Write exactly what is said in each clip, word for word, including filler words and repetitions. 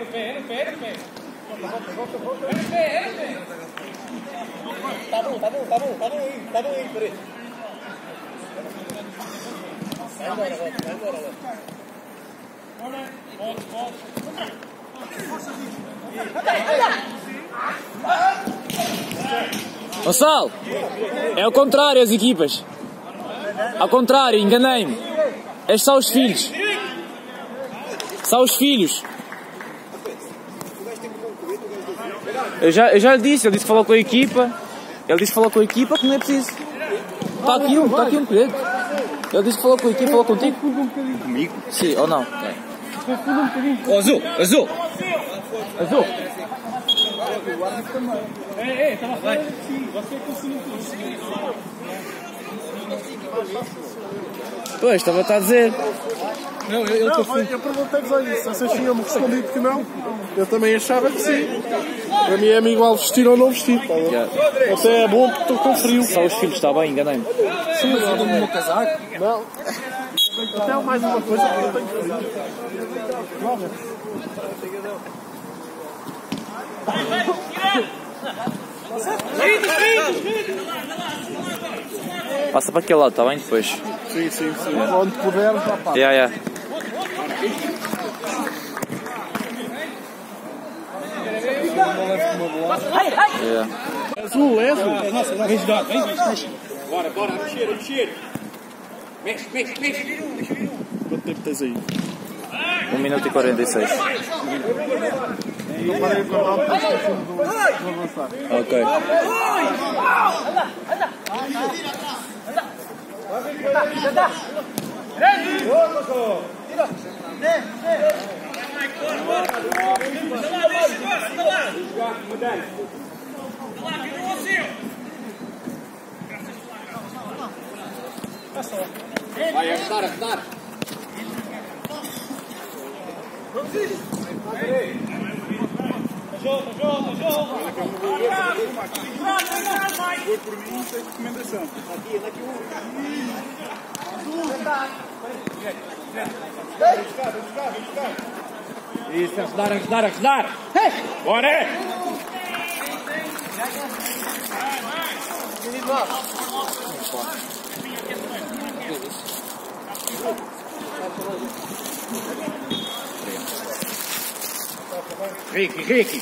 pé, no pé, no pé. Volta, volta, volta. É no pé, é no pé. Tá bom, tá bom, tá bom, tá bom aí, tá bom aí, peraí. Vai embora, volta, vai embora, volta. Volta, volta. Gonçalo, é ao contrário as equipas. Ao contrário, enganei-me. Estes são os filhos. São os filhos. Eu já, eu já lhe disse, ele disse que falou com a equipa. Ele disse que falou com a equipa que não é preciso. Está aqui um, está aqui um colete. Ele disse que falou com a equipa, falou contigo? Comigo? Sim, ou não? É. Oh, azul, azul. Azul. É, é, estava a falar de si. Você é que conseguiu tudo. Pois, estava a dizer. Não, eu, eu, não, eu perguntei-vos a isso. Vocês tinham-me respondido que não. Eu também achava que sim. Para mim é-me igual vestir ou não vestir. Tá? Yeah. Até é bom porque estou com frio. Só os filhos, está bem, enganei-me. Sim, eu dou-me o meu casaco. Não. Até mais uma coisa que eu tenho frio. Passa para aquele lado, está bem? Depois. Sim, sim, sim. Yeah. Onde puder, já passa. Yeah, yeah. Yeah. Azul, é azul. É nossa, vem jogar, vem, mexe. Bora, bora, a mexer, a mexer. Mexe, mexe, mexe. Quanto tempo tens aí? um minuto e quarenta e seis. Não parei de contar, depois esqueci-me do avançar. Ok. Vai, ajudar, ajudar. Jogo, jogo, jogo. Foi por mim, sem recomendação. Aqui, aqui um. Isso, ajudar, ajudar, ajudar. Bora! Ricky, Ricky.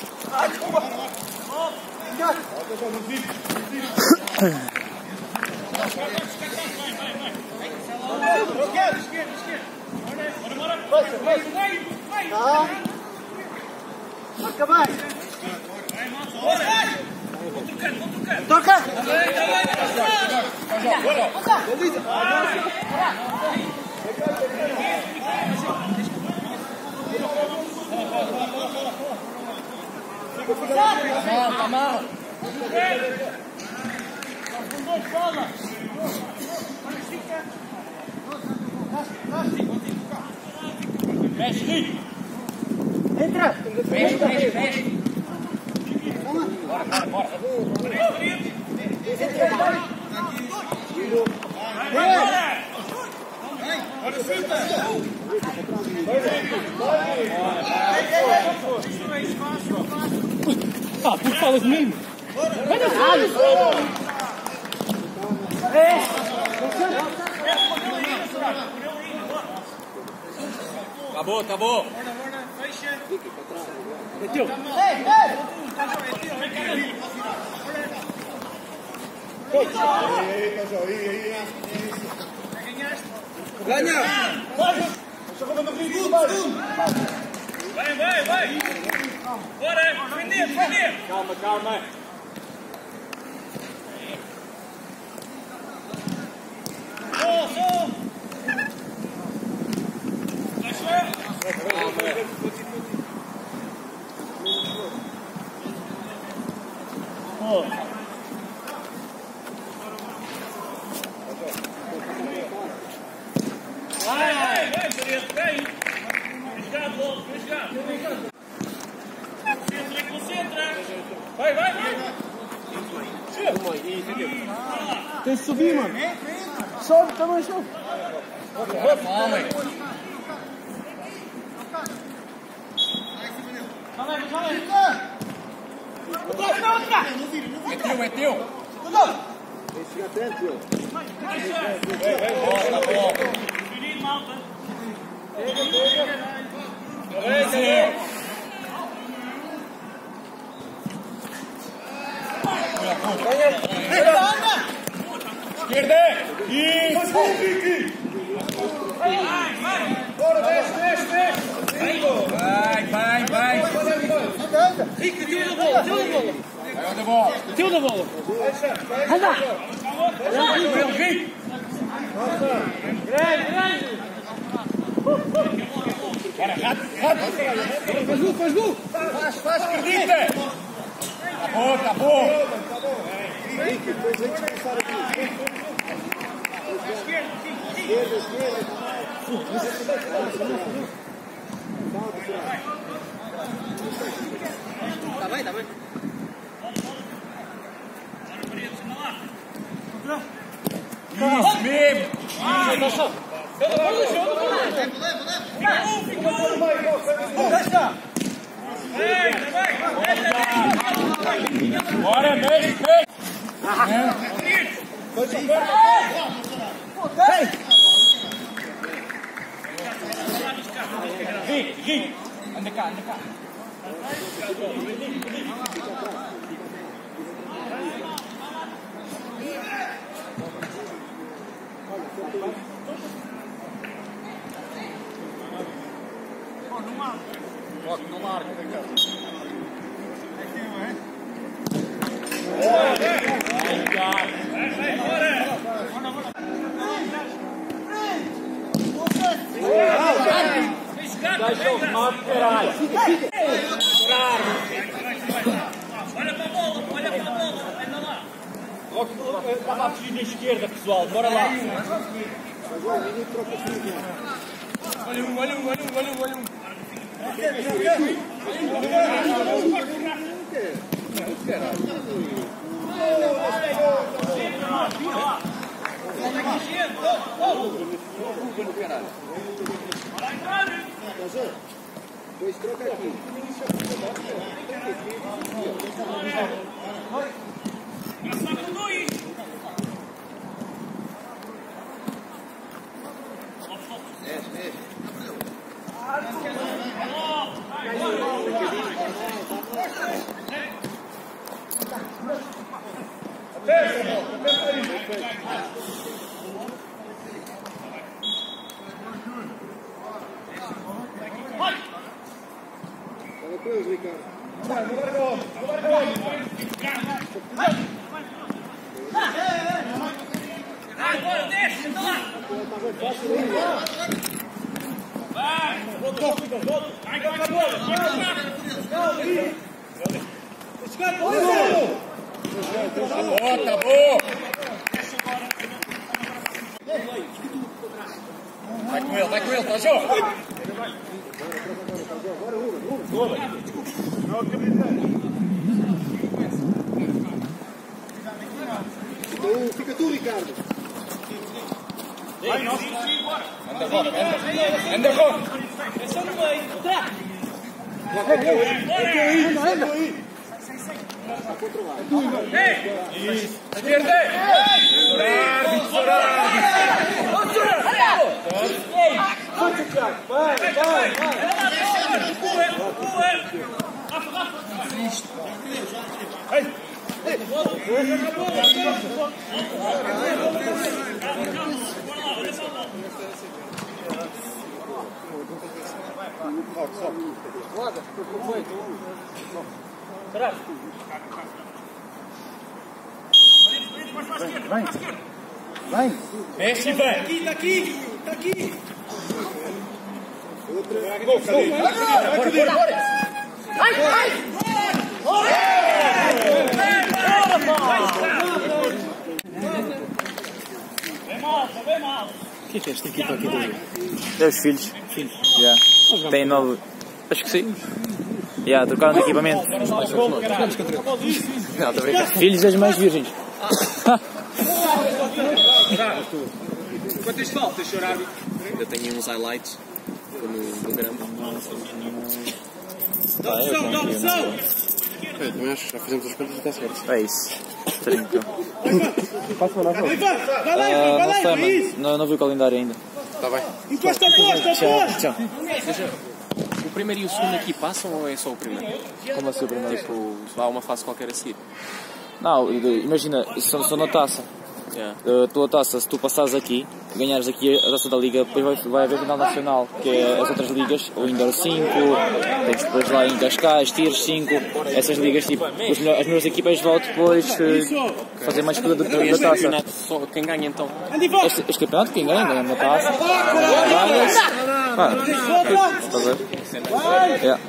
Marca mais. Toca! Amarra, amarra. Mexe, entra! Mexe, mexe, mexe! Bora, bora, bora! Bora, chuta! Ah, por que falas comigo? Vai na rádio! Acabou, acabou! É teu! Ei, ei! Ganha! Vai, vai, vai! Bora, defender, defender! Calma, calma! Só, só! Oh. Vai, vai, vai, Tereza, vem! Vem logo, vem cá! Concentra, concentra! Vai, vai, vai! Tem que subir, mano! Sobe, também sobe! Calma, É teu, é teu. Chega atento, eu. Bola, bola. Esquerda! Isso! Vai, vai, vai! Rico, tio da bola, tio da bola! Vai da bola! Tio da bola! Anda! Grande, grande! Bora, rápido, rápido! Faz gol, faz gol! Faz, faz, acredita! Acabou, acabou! Rico, depois vem descansar aqui. Esquerda, esquerda, esquerda. Tá bem, tá bem. Isso mesmo! Bora, mexe, mexe! Rico, Rico! Anda cá, anda cá! Toque, não larga. Deixa o remate, caralho. Olha para a bola, olha para a bola. Anda lá. Estava a fugir da esquerda, pessoal. Bora lá. Olha um, olha um, olha um, olha um, olha um. Dois troca aqui. Fala com eles, Ricardo. Agora desce, anda lá! Vai! Voltou, voltou, voltou! Vai, vai, vai! Acabou, acabou! Vai com ele, vai com ele, tá junto! Fica tu, Ricardo. Vai, nossa! Anda, Roque, anda! Anda, Roque! É só no meio! Anda aí! Isso! Esquerda! Árbitro, árbitro! Vai, vai, vai! Vem! Vem! Mexe, vem! Aqui, tá aqui! Tá aqui! Gol, cadê? Bora, bora, bora! Ai, ai! Vem mal, vem mal! O que é que é esta equipa aqui do É os filhos. Filhos. Yeah. Tem nove. Acho que sim. Yeah, trocaram de equipamento. Não, estou a brincar. Filhos das mães virgens. Quantas faltas, senhor árbitro? Eu tenho uns highlights no, no grama. Tá, eu confio. Eu também acho que já fizemos as contas e está certo. É isso. trinta. Passa lá, vai. Ah, não sei, mano. Não, não vi o calendário ainda. Está bem. Encosta a posta, Tchau, tchau. Seja, o primeiro e o segundo aqui passam ou é só o primeiro? Como assim o primeiro? Tipo, há uma fase qualquer a seguir. Não, imagina, só, só na taça. Yeah. A tua taça, se tu passares aqui, ganhares aqui a taça da liga, depois vai, vai haver final nacional, que é as outras ligas, o Indoor cinco, tens depois lá em Cascais, Tiers cinco, essas ligas, tipo, os melhores, as melhores equipas vão depois uh, fazer mais coisa da, da, da taça. Só quem ganha então? Este, este campeonato, quem ganha, ganha uma taça. Mano, estás a ver? Yeah.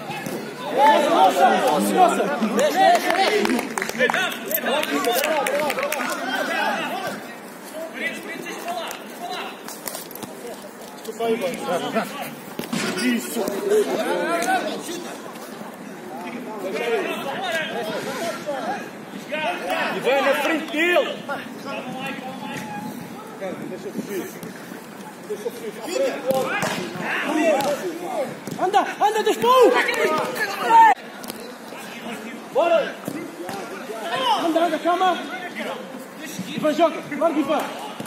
Isso! E vai na frente dele! Deixa fugir! Deixa fugir! Anda! Anda, deixa tu! Bora! Anda, anda, calma! Ivan, joga! Larga, Ivan!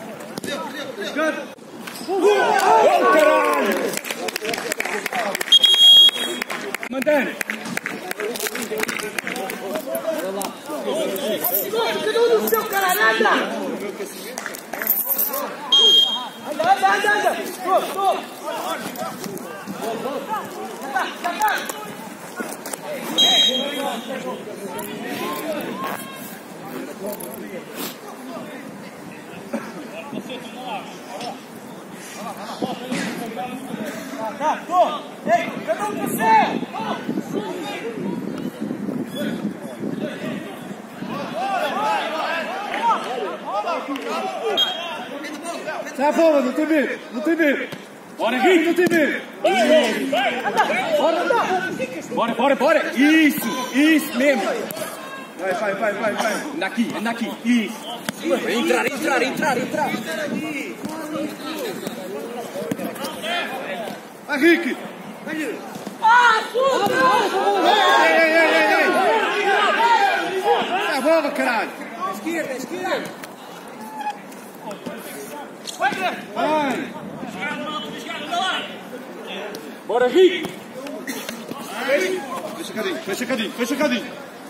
Oh, caralho! Mantém! Cada um no seu, caralho! Anda! Anda, anda, anda! Anda! Tô, tô! Anda, anda! Tá, tô! Ei, cada um no seu! Sai a bola, não tem medo! Não tem medo! Bora, Gui! Não tem medo! Bora, bora, bora, bora! Isso, isso mesmo! Vai, vai, vai, vai, vai! Anda aqui, anda aqui, isso! Entrar, entrar, entrar, entrar! Vai, Rick! Ah, puta! Ei, ei, ei, ei, ei! Sai a bola, caralho! Esquerda, esquerda! Vai! Bora, Rick! Fecha cadinho, fecha cadinho, fecha cadinho!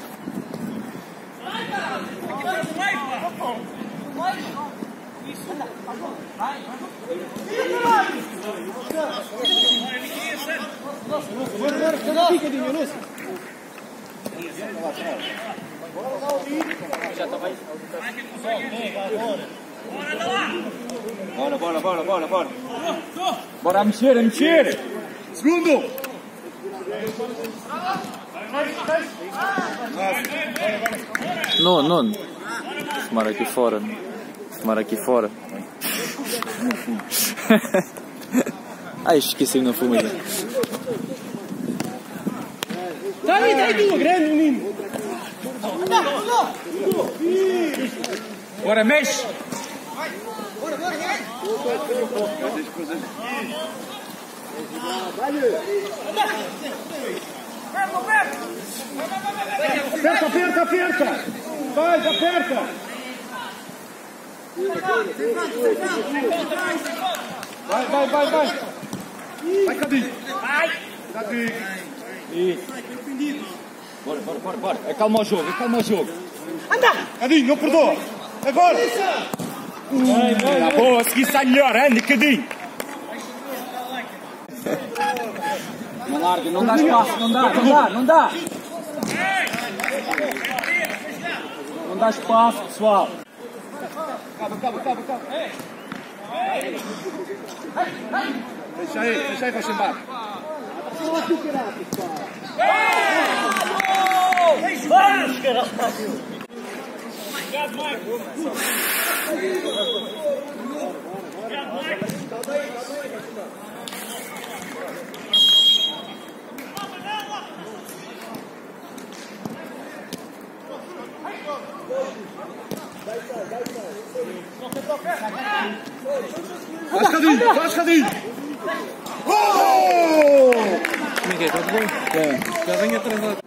Bora, bora, bora, bora, bora! Bora a mexer, a mexer! Segundo! Não, não. Fumar aqui fora. Fumar aqui fora. Ai, esqueci, não fumei. Tá aí, tá aí, tua grande menino! Bora, mexe! Aperta, aperta, aperta! Vai, aperta! Vai, vai, vai, vai! Vai, Cadinho! Vai! Cadinho! Isso! Bora, bora, bora, bora! Acalma o jogo, acalma o jogo! Anda! Cadinho, não perdoa! Agora! Tá boa, a seguir sai melhor, anda, Cadinho! Não larga, não dá espaço, não dá, não dá, não dá! Não dá espaço, pessoal! Calma, calma, calma, calma! Deixa aí, deixa aí, vai-se embora! Vamos, caralho! Faz Cadinho, faz Cadinho! Oh! quê? Está tudo bem? É. Já vem atrasado.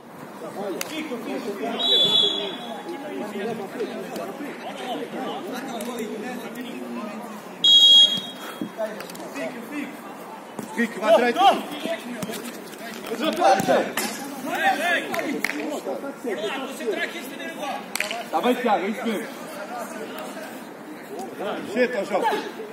Fique, vai direito. Está bem, Tiago, é isso mesmo. Senta, João.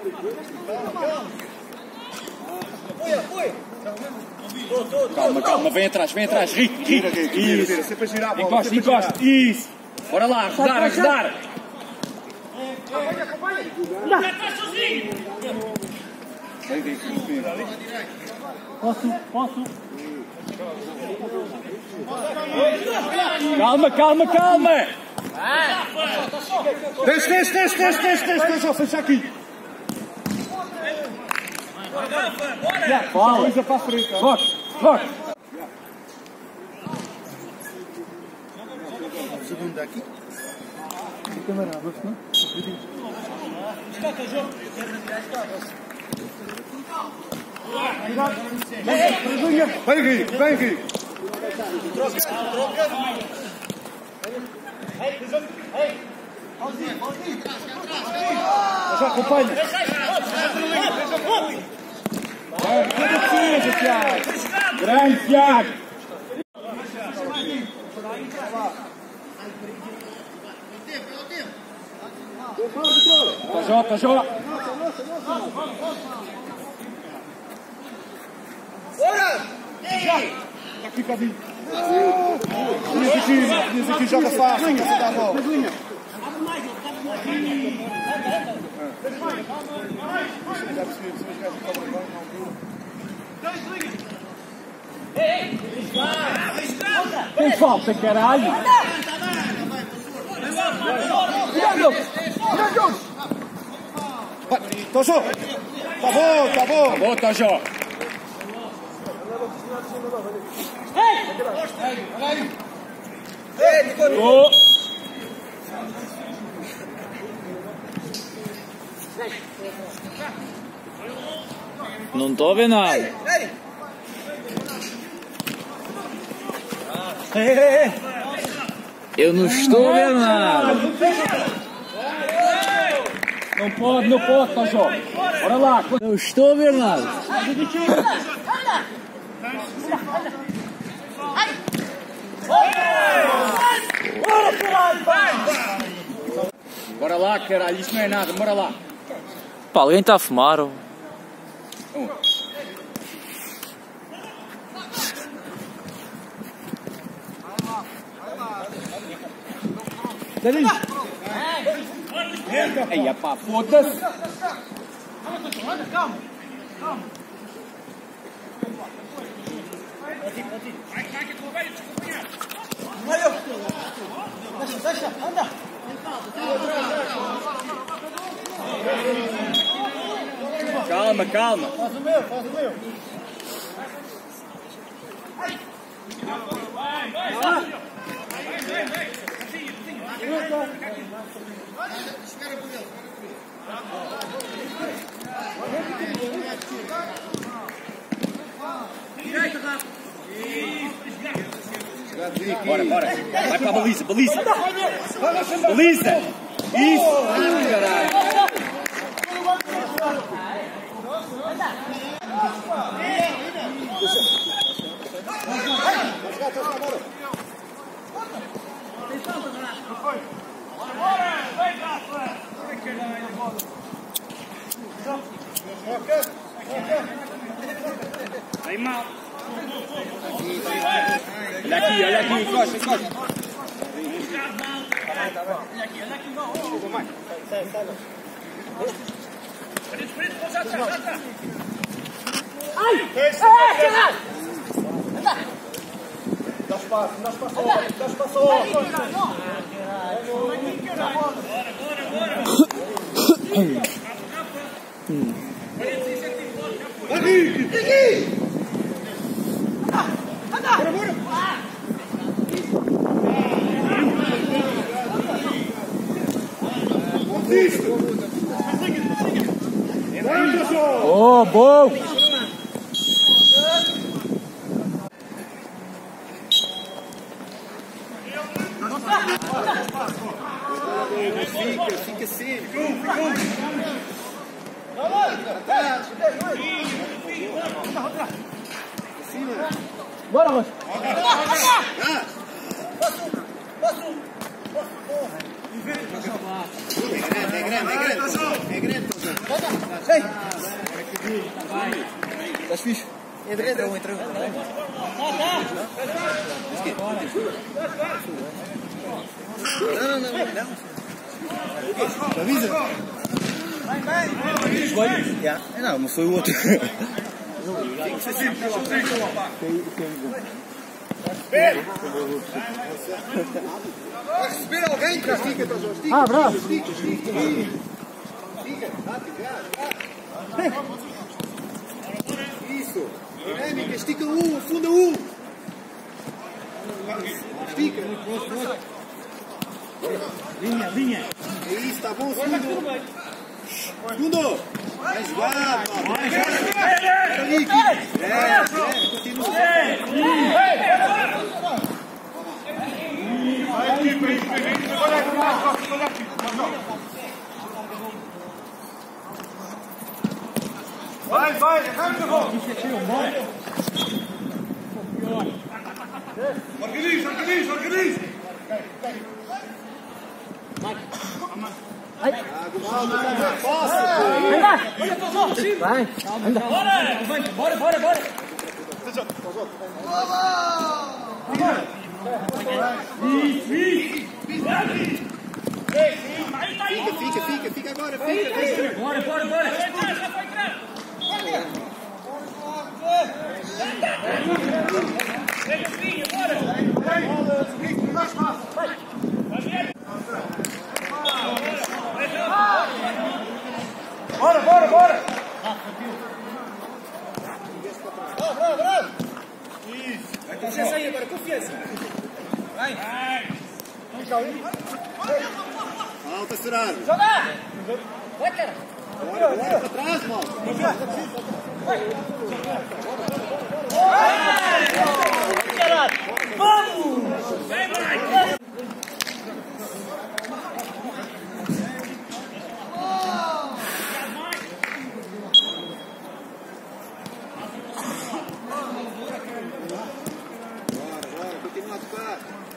Calma, calma, vem atrás, vem atrás. Rico, Gira, Rico, gira, gira. Sempre a girar a bola. Encosta, encosta. Isso. Bora lá, rodar, rodar. Vem, Rico, vem. Posso, posso. Calma, calma, calma. Desce, desce, desce, desce, desce, desce, desce, fecha aqui. Fala. Coisa para a frente. Forte, forte. Segundo aqui. Vem, Rico, vem, Rico. Já acompanha. Grande, Tiago. Tá, tá, Jó. Aqui, Cadinho. Diz aqui, diz aqui, joga fácil. Você dá a bola. Tem falta, caralho. Tá, Jó. Tá bom, tá bom. Tá bom, tá, Jó. Oh. Não estou a ver nada. Eu não estou a ver nada. Não pode, não pode, tá, Jó. Bora lá. Não estou a ver nada. Bora lá, caralho. Isso não é nada. Bora lá. Pá, alguém está a fumar? Ou... Aí, pá, foda-se. Calma, calma. Faz o meu, faz o meu. Bora, bora. Vai para a baliza, baliza. Baliza. Isso. Caralho. Vem mal. Olha aqui, olha aqui, encosta, encosta. Olha aqui, olha aqui, não. Sai, sai, sai. Ai! É, caralho! Dá espaço, dá espaço, dá espaço. Bora, bora, bora. Aqui! Aqui! Bora, bora! Oh, bom! Fica, fica assim. Bora, Rocha. É grande, é grande. É grande. Estás fixe? Entra, entra, entra. Não, não, não. Avisa. Não, mas foi o outro. Vai receber alguém, castiga, estica. Ah, bravo. Estica, estica. Estica, isso. Dinâmica, estica um, afunda um. Estica. Linha, linha. É isso, está bom, segundo. Segundo. Mais jogado. Mais jogado. É, continua. Vai, vai, organiza, organiza, organiza. Vai, anda. Bora, bora, bora. Fica, fica, fica, fica agora, fica. Bora, bora, bora. Bora, bora, bora. Bravo, bravo. Isso. Confiança aí agora, confiança. Vai. Alta, Serrano. Joga! Vai, cara. Bora, bora, para trás, mal. Vamos! Continua a tocar.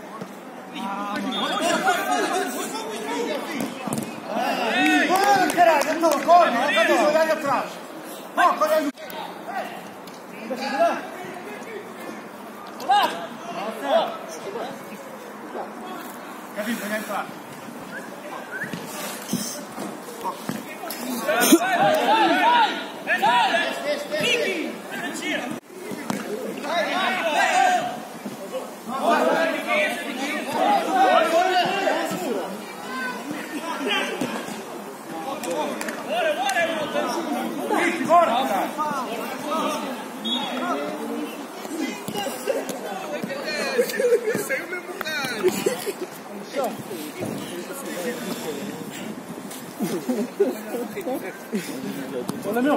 Bora, caralho, eu estou, corre, eu estou olhando atrás. Ó, corre aí. Gabi, olha atrás. Saiu mesmo, cara. Olha, meu.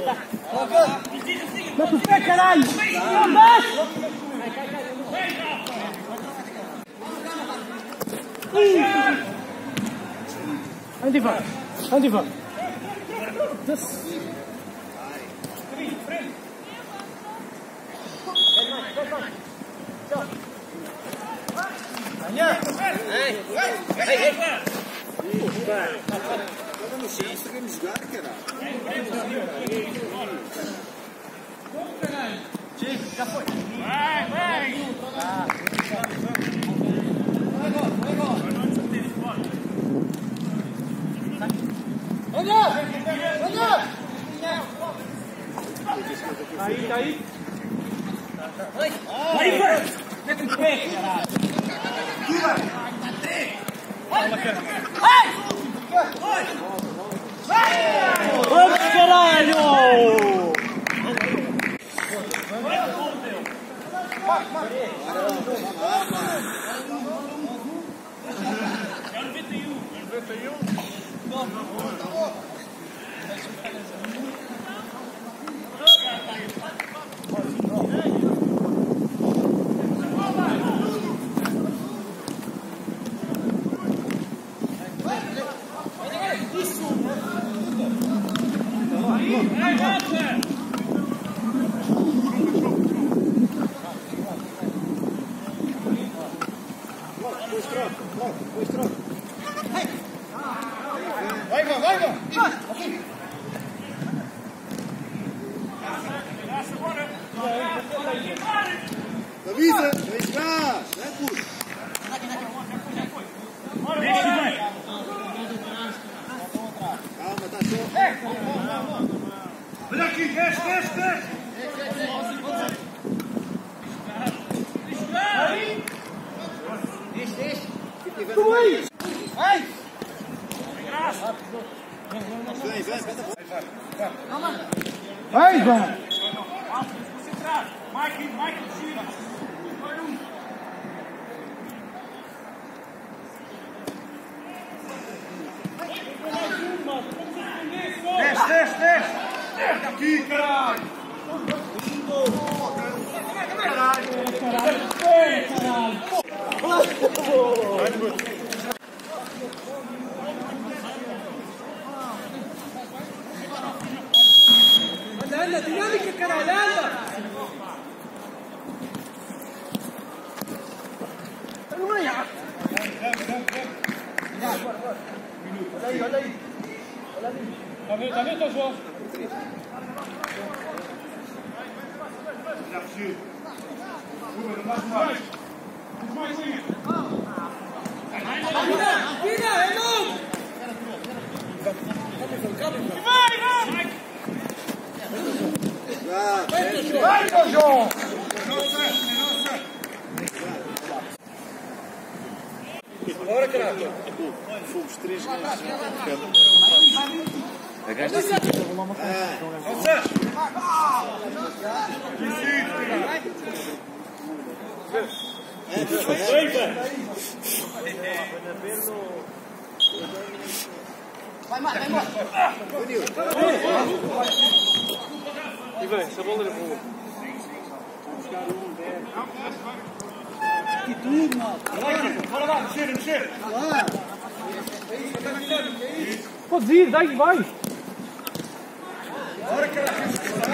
Mete o pé, caralho. Embaixo. Ande, Ivan. Ande, Ivan. Joga no chão, sabemos jogar, caralho. Já foi. Vai, vai. Olha! Olha! Aí, aí. Aí, vai! Mete o pé, caralho! Ai! Vamos, caralho! Vai, vai, vai, vai! Avisa! Vem cá! Não é puto! Calma, tá só! Olha aqui, desce, desce, desce! Deixa, deixa! Tu aí! Vai! Vem, vem, vai, vai! Mike, Mike, tira! Desce, desce, desce! Desce aqui, caralho! Caralho! Caralho! anda, dinâmica, caralho, anda! Não é? Bora, bora. Olha aí, olha aí. Olha ali. Tá vendo, tá vendo, João? Já fugiu. Número, mais mais. Mais linha. Vira, é novo! Vai, vai! Vai, vai, João! Bora, caralho! Fomos três gajos. A gaja disse que eu vou lá uma coisa. Vai, Marco, vai, Marco! E vem, essa bola era boa. Que tudo, mano! Bora lá, mexer, mexer! Pode ir, dai, vai! Bora, caralho!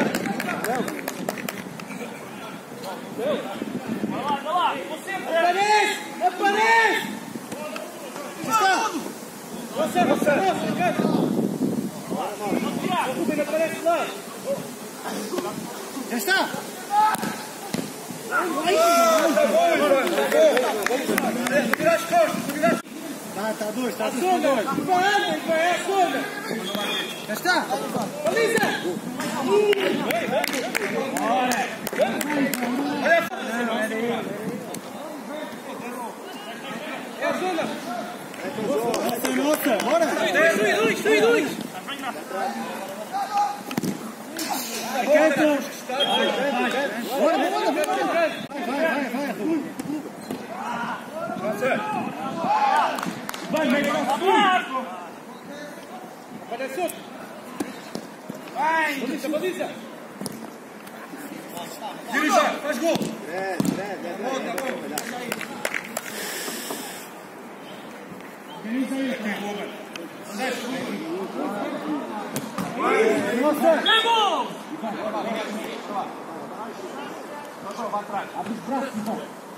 Vai lá, vai lá! Você Aparece! Aparece! Está! Você, você, você, cara! O Rubem aparece lá! Já está! Virar as costas, virar as costas! Tá, tá dois, tá dois, tá dois! Vai, vai, é sonda! Já está! Baliza! É a zona! Nossa, bora! Dois, dois, dois, dois! Bora, bora, bora! Vai, vai, vai! Vai, vai, vai! Apareceu! Vai! Baliza, baliza! Dirija, faz gol! É, é, é, Volta, volta! Dirija aí! Aqui, Rubem! Nossa! Vamos! Vai atrás! Abre os braços, então!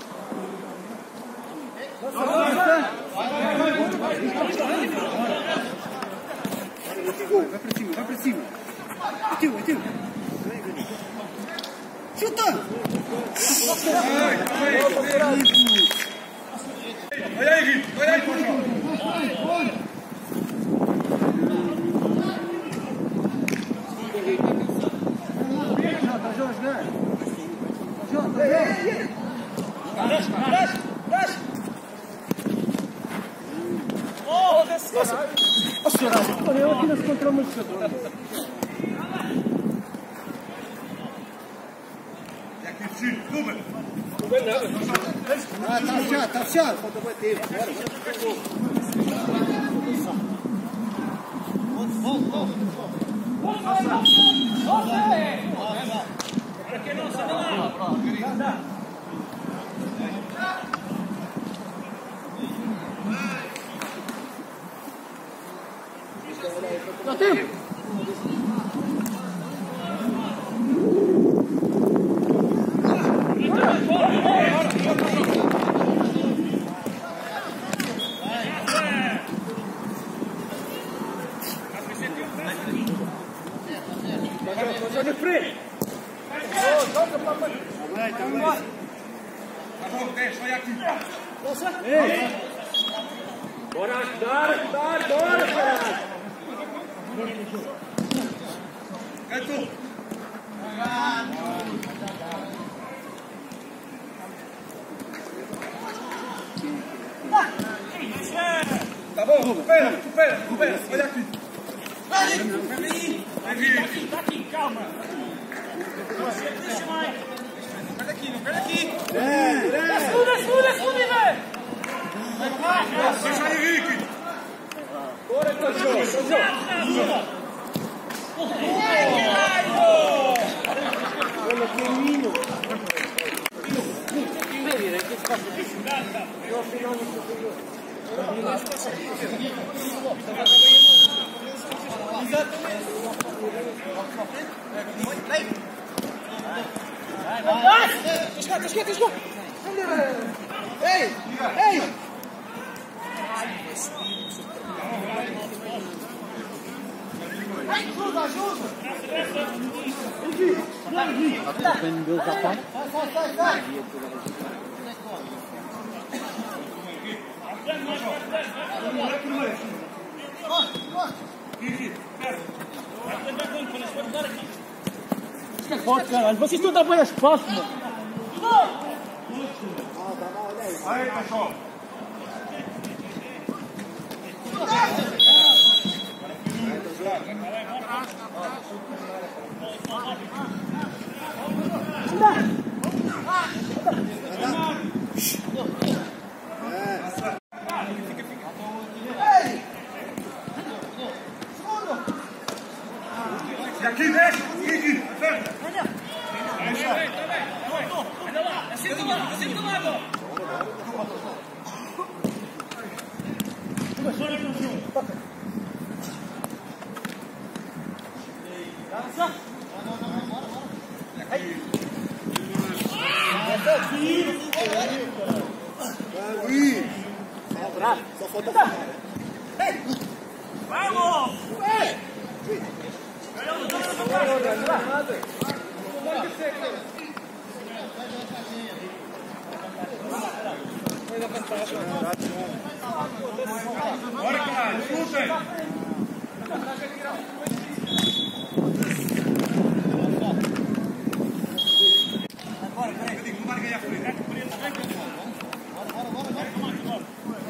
Vai para cima, vai para cima. É teu, é teu. Chuta! Olha aí, Gui. Olha aí, João. Jota, Jota, Jota, desce, desce, desce. Oh, desce. Nossa, olha, eu aqui não se controla muito jogador. E aqui, Chico, Rubem. Ah, tá fechado, tá fechado. Falta bater. Bora, bora. Para que não, sai lá. Dá tempo. Bora ajudar, ajudar, bora, caralho! Gato! Tá bom, recupera, recupera, recupera, olha aqui. Vai aqui, tá aqui, calma. Deixa mais. Pega aqui, não pega aqui. Escuda, escuda, escuda, velho. Deixa aí, Rick. Bora, cachorro, cachorro. Olha que menino. Ei! Ei! Ajuda, ajuda! Vendeu já pá. Sai, sai, sai, sai! Fica forte, caralho. Vocês estão dando as costas, mano. Aí, cachorro. E aqui, deixa, aqui, certo? Assim do lado, assim do lado. Só falta a Vamos! Bora, caralho, escutem! Bora, peraí, eu digo, não vai ganhar por ele. Bora, bora, bora, bora.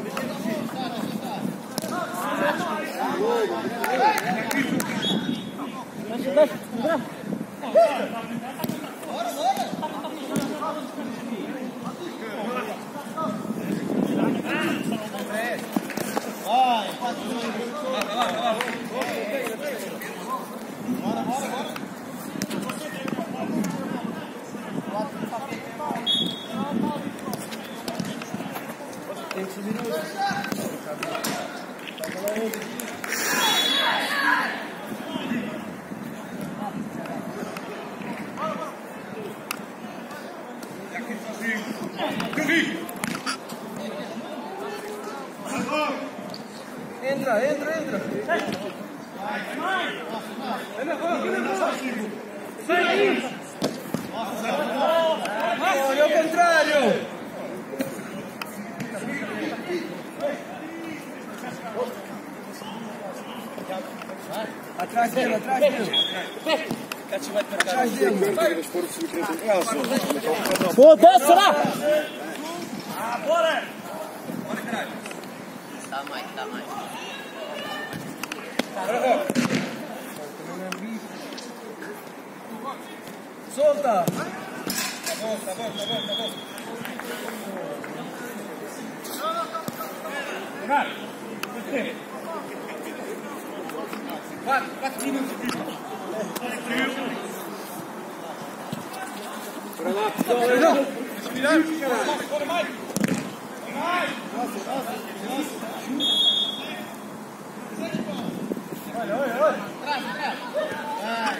Entra, entra, entra. Olha ao contrário. Atrás dele, atrás dele. Atrás dele. Pô, desce lá! Ah, bora! Bora, caralho. Dá mais, dá mais. Solta! Tá bom, tá bom, tá bom, tá bom. Vai! Quatro, quatro minutos. Bora lá, não! Respirar, caralho! Bora mais! Mais! Nossa, nossa, nossa! Olha, olha, olha! Atrás, atrás! Vai!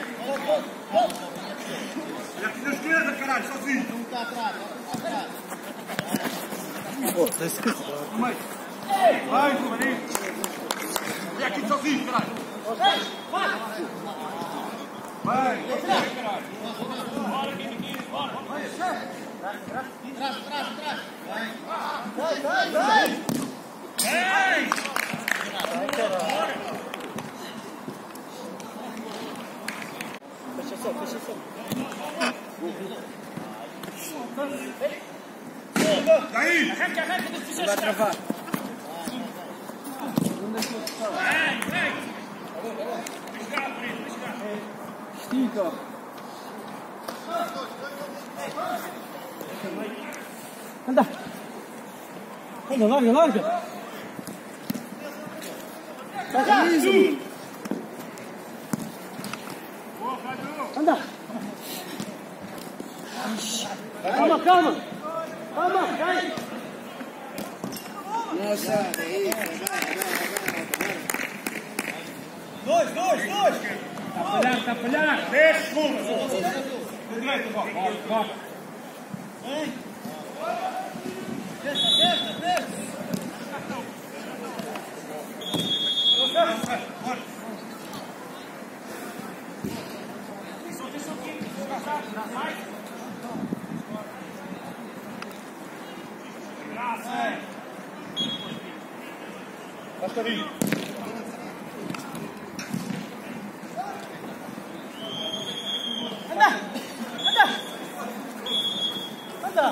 Olha aqui na esquerda, caralho, sozinho! Não está atrás, atrás! Pô, tá escrito. Vai, Marinho! Olha aqui sozinho, caralho! Vai! Vai! Vai! Caralho! Bora, Kiki, bora! Vai travar. Stito. Anda. Anda, larga, larga. Anda. Calma, calma. Calma, cai. Nossa, aí, vai, vai, vai. Dois, dois, dois. Está a falhar, está a falhar. dez segundos. Direito, bora, bora. Vem. Desça, desça, desça. Bora. Basta ali. Anda! Anda! Anda!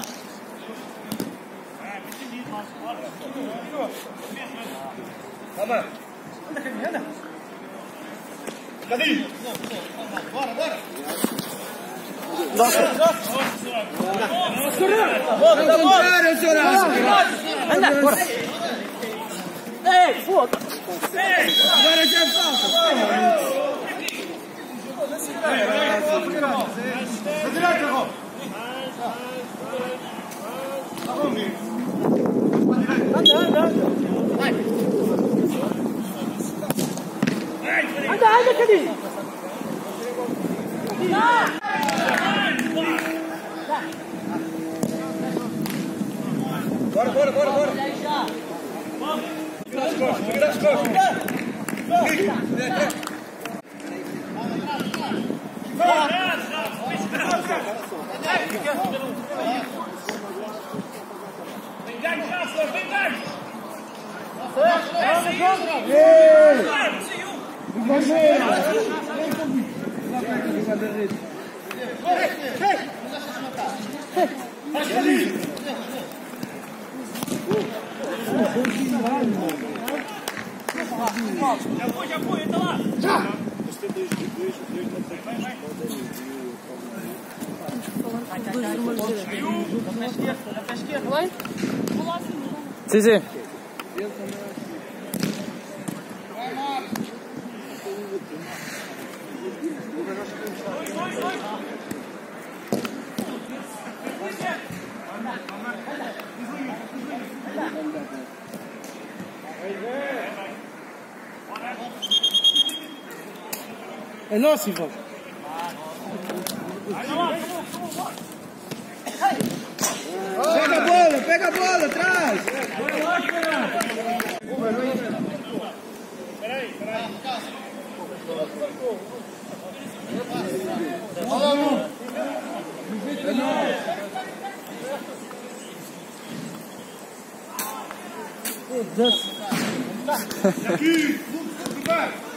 Anda! Anda, Camille, anda! Cadê? Bora, bora! Nossa! Bora, bora! Anda, bora! Ei, foda! Agora já falta! Anda, anda, anda! Vai! Anda, anda, Cadinho! Bora, bora, bora, bora! Vira as costas, vira as costas! Vem cá, Cássio, vem cá! Já foi, já foi, entra lá! Já! Vai! Sim, sim. É nosso, Ivan. Pega a bola, pega a bola, atrás! Peraí, peraí. Aqui, vai!